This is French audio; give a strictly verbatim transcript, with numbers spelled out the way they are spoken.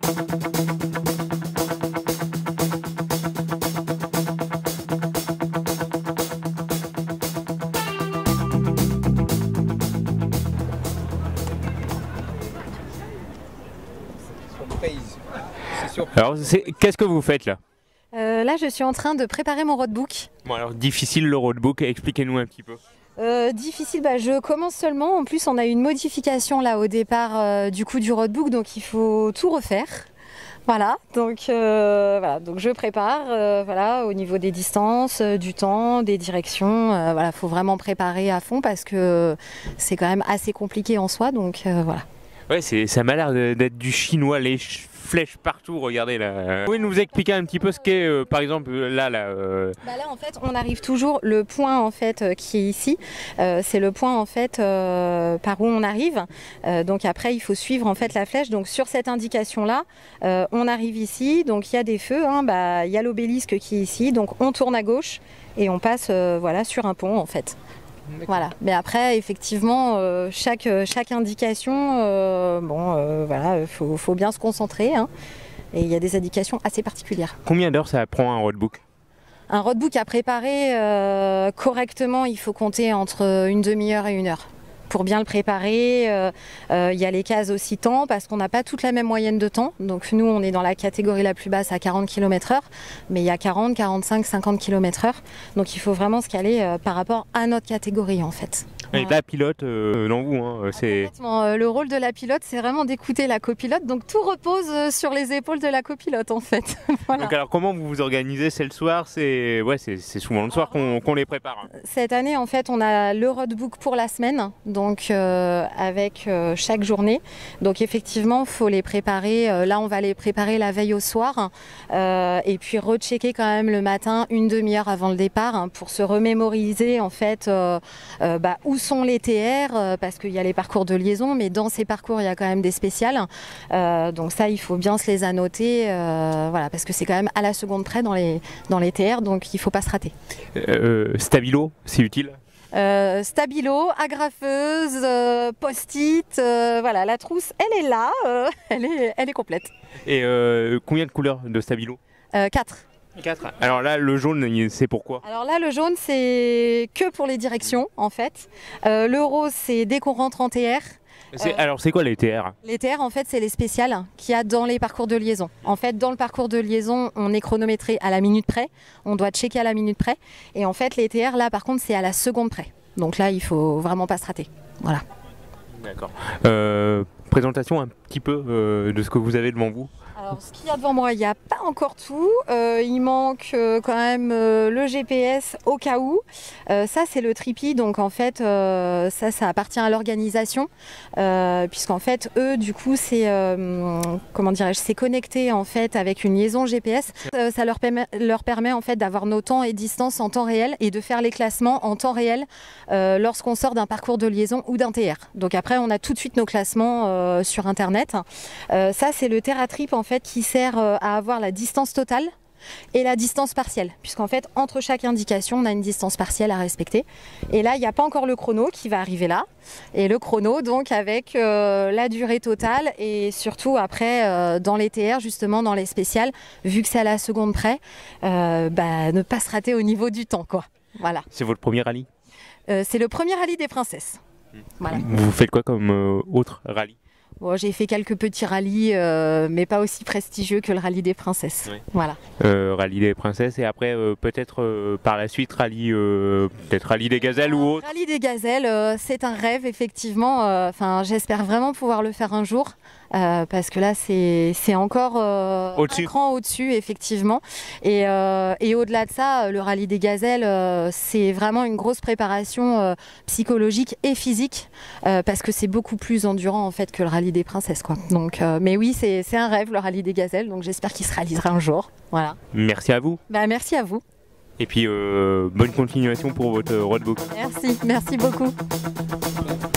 Alors, qu'est-ce que vous faites là? euh, Là, je suis en train de préparer mon roadbook. Bon, alors, difficile le roadbook, expliquez-nous un petit peu. Euh, difficile, bah, je commence seulement. En plus, on a eu une modification là au départ euh, du coup du roadbook, donc il faut tout refaire. Voilà, donc, euh, voilà, donc je prépare euh, voilà, au niveau des distances, euh, du temps, des directions. Euh, voilà, faut vraiment préparer à fond parce que c'est quand même assez compliqué en soi. Donc euh, voilà. Ouais, ça m'a l'air d'être du chinois, les flèches partout, regardez là. Vous pouvez nous expliquer un petit peu ce qu'est, euh, par exemple, là, là euh... Bah là, en fait, on arrive toujours, le point en fait euh, qui est ici, euh, c'est le point en fait euh, par où on arrive. Euh, donc après, il faut suivre en fait la flèche. Donc sur cette indication-là, euh, on arrive ici, donc il y a des feux, hein, bah, il y a l'obélisque qui est ici, donc on tourne à gauche et on passe euh, voilà, sur un pont en fait. Voilà, mais après effectivement euh, chaque, chaque indication, euh, bon euh, voilà, faut, faut bien se concentrer hein, et il y a des indications assez particulières. Combien d'heures ça prend un roadbook? Un roadbook à préparer euh, correctement, il faut compter entre une demi-heure et une heure. Pour bien le préparer, euh, euh, il y a les cases aussi temps parce qu'on n'a pas toute la même moyenne de temps. Donc nous on est dans la catégorie la plus basse à quarante kilomètres heure, mais il y a quarante, quarante-cinq, cinquante kilomètres heure. Donc il faut vraiment se caler euh, par rapport à notre catégorie en fait. Et ouais. La pilote, euh, non vous, hein, c'est... Euh, le rôle de la pilote, c'est vraiment d'écouter la copilote. Donc tout repose euh, sur les épaules de la copilote en fait. Voilà. Donc alors comment vous vous organisez? C'est le soir? C'est ouais, c'est souvent le soir qu'on qu'on les prépare. Cette année en fait on a le roadbook pour la semaine. Donc euh, avec euh, chaque journée. Donc effectivement, il faut les préparer. Euh, là, on va les préparer la veille au soir euh, et puis rechecker quand même le matin une demi-heure avant le départ hein, pour se remémoriser en fait euh, euh, bah, où sont les T R euh, parce qu'il y a les parcours de liaison, mais dans ces parcours, il y a quand même des spéciales. Euh, donc ça, il faut bien se les annoter, euh, voilà, parce que c'est quand même à la seconde près dans les, dans les T R, donc il ne faut pas se rater. Euh, Stabilo, c'est utile? Euh, stabilo, agrafeuse, euh, post-it, euh, voilà, la trousse, elle est là, euh, elle, est, elle est complète. Et euh, combien de couleurs de stabilo? euh, quatre. quatre. Alors là, le jaune, c'est pourquoi? Alors là, le jaune, c'est que pour les directions, en fait. Euh, le rose, c'est dès qu'on rentre en T R. Euh, alors c'est quoi les T R? Les T R en fait c'est les spéciales qu'il y a dans les parcours de liaison. En fait dans le parcours de liaison on est chronométré à la minute près, on doit checker à la minute près et en fait les T R là par contre c'est à la seconde près. Donc là il faut vraiment pas se rater. Voilà. D'accord. Euh, présentation un petit peu euh, de ce que vous avez devant vous. Alors ce qu'il y a devant moi, il n'y a pas encore tout. Euh, il manque euh, quand même euh, le G P S au cas où. Euh, ça c'est le Tripi, donc en fait euh, ça ça appartient à l'organisation. Euh, puisqu'en fait eux du coup c'est euh, comment dirais-je, c'est connecté en fait avec une liaison G P S. Euh, ça leur permet, leur permet en fait d'avoir nos temps et distances en temps réel et de faire les classements en temps réel euh, lorsqu'on sort d'un parcours de liaison ou d'un T R. Donc après on a tout de suite nos classements euh, sur internet. Euh, ça c'est le TerraTrip en fait qui sert à avoir la distance totale et la distance partielle, puisqu'en fait entre chaque indication on a une distance partielle à respecter et là il n'y a pas encore le chrono qui va arriver là et le chrono donc avec euh, la durée totale et surtout après euh, dans les T R justement dans les spéciales vu que c'est à la seconde près euh, bah, ne pas se rater au niveau du temps quoi. Voilà. C'est votre premier rallye? euh, C'est le premier rallye des princesses. Voilà. Vous faites quoi comme euh, autre rallye? Bon, j'ai fait quelques petits rallyes, euh, mais pas aussi prestigieux que le rallye des princesses. Oui. Voilà. Euh, rallye des princesses et après euh, peut-être euh, par la suite rallye, euh, peut-être rallye des gazelles euh, ou autre. Rallye des gazelles, euh, c'est un rêve effectivement. Enfin, euh, j'espère vraiment pouvoir le faire un jour. Euh, parce que là c'est encore euh, au-dessus. un cran au-dessus effectivement et, euh, et au-delà de ça le rallye des gazelles euh, c'est vraiment une grosse préparation euh, psychologique et physique euh, parce que c'est beaucoup plus endurant en fait que le rallye des princesses quoi. Donc, euh, mais oui c'est un rêve le rallye des gazelles donc j'espère qu'il se réalisera un jour. Voilà. Merci à vous. Bah, merci à vous. Et puis euh, bonne continuation pour votre roadbook. Merci, merci beaucoup.